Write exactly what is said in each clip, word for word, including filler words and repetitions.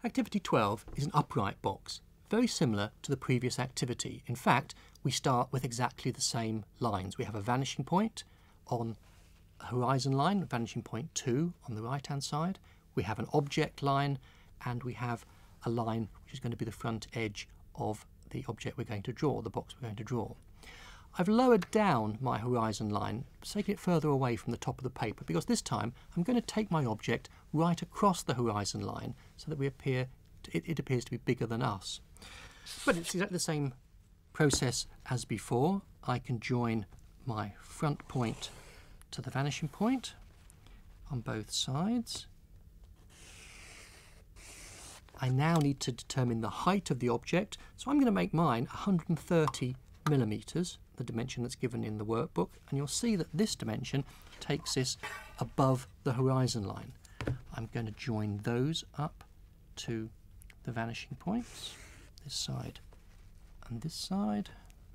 Activity twelve is an upright box, very similar to the previous activity. In fact, we start with exactly the same lines. We have a vanishing point on a horizon line, vanishing point two on the right hand side. We have an object line, and we have a line which is going to be the front edge of the object we're going to draw, the box we're going to draw. I've lowered down my horizon line, taking it further away from the top of the paper, because this time I'm going to take my object right across the horizon line so that we appear to, it, it appears to be bigger than us. But it's exactly the same process as before. I can join my front point to the vanishing point on both sides. I now need to determine the height of the object, so I'm going to make mine one hundred thirty millimeters, the dimension that's given in the workbook, and you'll see that this dimension takes this above the horizon line. I'm going to join those up to the vanishing points, this side and this side.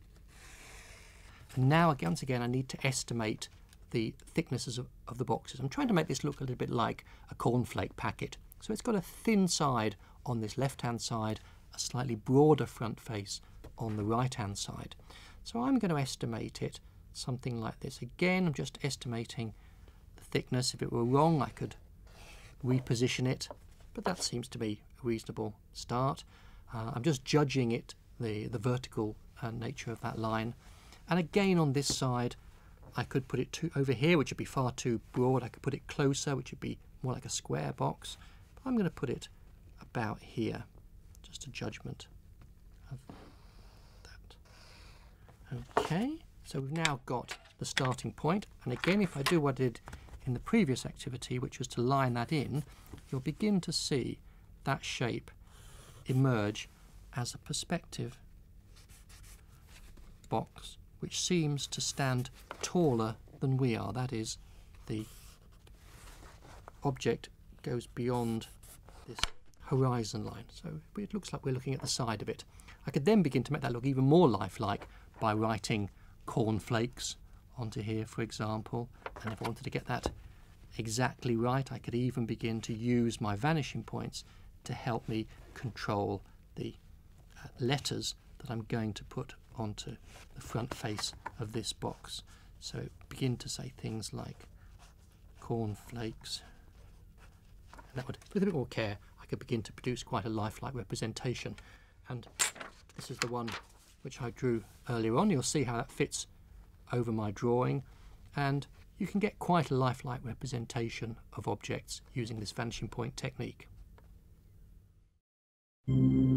And now, once again, I need to estimate the thicknesses of, of the boxes. I'm trying to make this look a little bit like a cornflake packet. So it's got a thin side on this left-hand side, a slightly broader front face on the right-hand side. So I'm going to estimate it something like this. Again, I'm just estimating the thickness. If it were wrong, I could reposition it, but that seems to be a reasonable start. Uh, I'm just judging it, the, the vertical uh, nature of that line. And again, on this side, I could put it too, over here, which would be far too broad. I could put it closer, which would be more like a square box. But I'm going to put it about here, just a judgment of that. Okay, so we've now got the starting point. And again, if I do what I did in the previous activity, which was to line that in, you'll begin to see that shape emerge as a perspective box, which seems to stand taller than we are. That is, the object goes beyond this horizon line. So it looks like we're looking at the side of it. I could then begin to make that look even more lifelike by writing cornflakes onto here, for example. And if I wanted to get that exactly right, I could even begin to use my vanishing points to help me control the uh, letters that I'm going to put onto the front face of this box. So begin to say things like cornflakes. And that would, with a bit more care, I could begin to produce quite a lifelike representation. And this is the one which I drew earlier on. You'll see how that fits over my drawing, and you can get quite a lifelike representation of objects using this vanishing point technique.